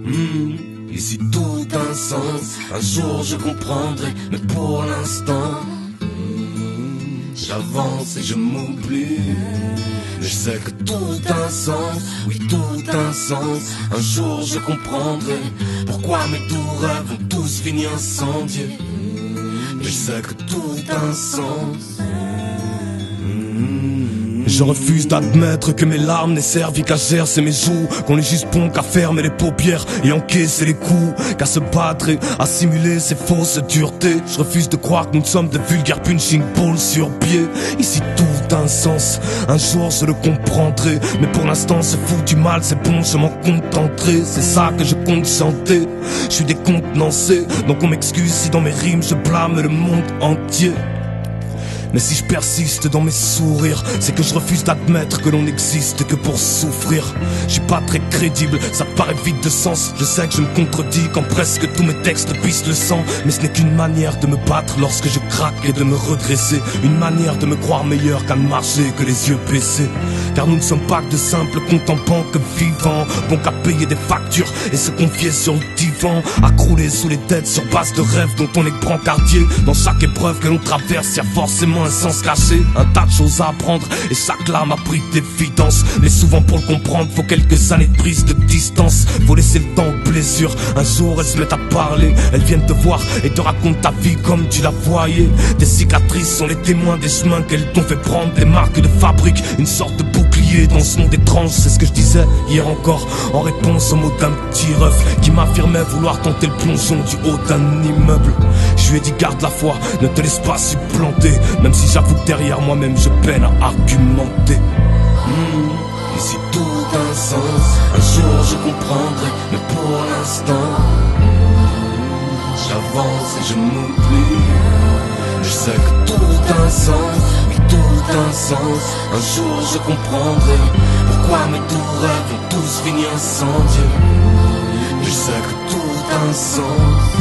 Ici tout a un sens, un jour je comprendrai, mais pour l'instant j'avance et je m'oublie. Je sais que tout a un sens, oui tout a un sens. Un jour je comprendrai pourquoi mes doux rêves vont tous finir incendiés. Je sais que tout a un sens. Je refuse d'admettre que mes larmes n'aient servi qu'à gercer mes joues, qu'on est juste bon qu'à fermer les paupières et encaisser les coups, qu'à se battre et à simuler ces fausses duretés. Je refuse de croire que nous sommes de vulgaires punching balls sur pied. Ici tout a un sens, un jour je le comprendrai, mais pour l'instant ce fou du mal, c'est bon, je m'en contenterai. C'est ça que je compte chanter, je suis décontenancé, donc on m'excuse si dans mes rimes je blâme le monde entier. Mais si je persiste dans mes sourires, c'est que je refuse d'admettre que l'on n'existe que pour souffrir. Je suis pas très crédible, ça paraît vide de sens. Je sais que je me contredis quand presque tous mes textes pissent le sang. Mais ce n'est qu'une manière de me battre lorsque je craque et de me redresser. Une manière de me croire meilleur qu'à marcher que les yeux baissés. Car nous ne sommes pas que de simples comptes en banque vivants, bon qu'à payer des factures et se confier sur le divan, à crouler sous les dettes sur base de rêves dont on est brancardier. Dans chaque épreuve que l'on traverse, y a forcément un sens caché, un tas de choses à apprendre et chaque lame a pris d'évidence. Mais souvent pour le comprendre faut quelques années de prise de distance. Faut laisser le temps aux blessures, un jour elles se mettent à parler. Elles viennent te voir et te racontent ta vie comme tu la voyais. Tes cicatrices sont les témoins des chemins qu'elles t'ont fait prendre. Des marques de fabrique, une sorte de bouclier dans ce monde étrange. C'est ce que je disais hier encore en réponse au mot d'un petit ref qui m'affirmait vouloir tenter le plongeon du haut d'un immeuble. Je lui ai dit garde la foi, ne te laisse pas supplanter, même si j'avoue que derrière moi-même je peine à argumenter. Ici tout a un sens, un jour je comprendrai, mais pour l'instant j'avance et je m'oublie. Je sais que tout a un sens, oui tout a un sens. Un jour je comprendrai pourquoi mes doux rêves vont tous finir incendiés. Je sais que tout a un sens.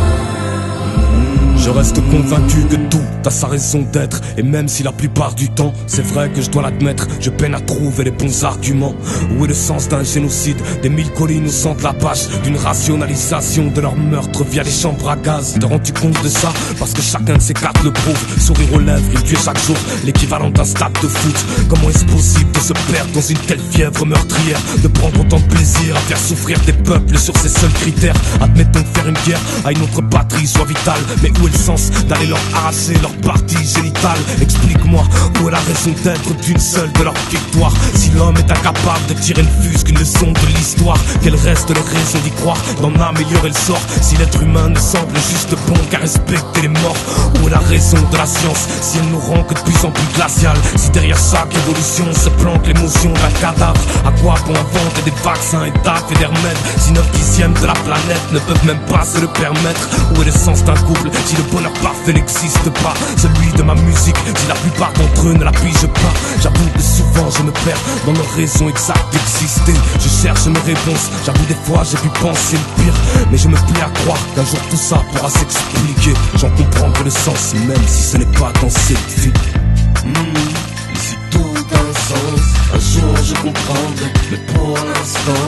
Je reste convaincu que tout a sa raison d'être. Et même si la plupart du temps, c'est vrai que je dois l'admettre, je peine à trouver les bons arguments. Où est le sens d'un génocide, des 1000 collines au centre de la page, d'une rationalisation de leur meurtre via les chambres à gaz? Te rends-tu compte de ça? Parce que chacun de ces quatre le prouve. Sourire aux lèvres, il tue chaque jour l'équivalent d'un stade de foot. Comment est-ce possible de se perdre dans une telle fièvre meurtrière, de prendre autant de plaisir à faire souffrir des peuples sur ces seuls critères? Admettons que faire une guerre à une autre patrie soit vital, mais où est le sens d'aller leur arracher leur partie génitale? Explique-moi, où est la raison d'être d'une seule de leurs victoires? Si l'homme est incapable de tirer ne fût-ce qu'une leçon de l'histoire, quelle reste leur raison d'y croire, d'en améliorer le sort? Si l'être humain ne semble juste bon qu'à respecter les morts, où est la raison de la science si elle nous rend que de plus en plus glaciale? Si derrière chaque évolution se planque l'émotion d'un cadavre, à quoi bon inventer des vaccins et d'actes et des remèdes si 9/10 de la planète ne peuvent même pas se le permettre? Où est le sens d'un couple si le bonheur parfait n'existe pas? Celui de ma musique, si la plupart d'entre eux ne la pigent pas. J'avoue que souvent je me perds dans leur raison exacte d'exister. Je cherche mes réponses, j'avoue des fois j'ai pu penser le pire, mais je me plais à croire qu'un jour tout ça pourra s'expliquer. J'en comprendrai le sens, même si ce n'est pas dans cette vie. Ici tout a un sens, un jour je comprendrai, mais pour l'instant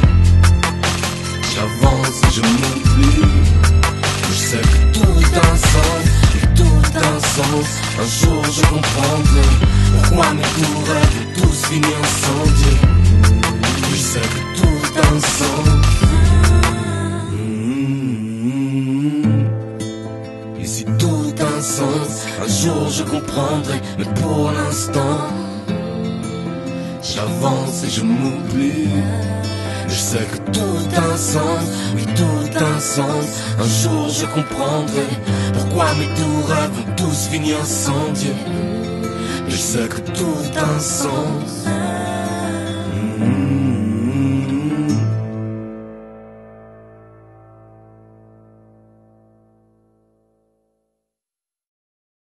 j'avance et je m'oublie. Je sais que tout a un sens, et tout a un sens. Un jour je comprendrai pourquoi mes doux rêves vont tous finir incendiés. Je sais que tout a un sens. Ici tout a un sens, un jour je comprendrai, mais pour l'instant j'avance et je m'oublie. Je sais que tout a un sens, oui tout a un sens. Un jour je comprendrai pourquoi mes doux rêves vont tous finir incendiés. Je sais que tout a un sens.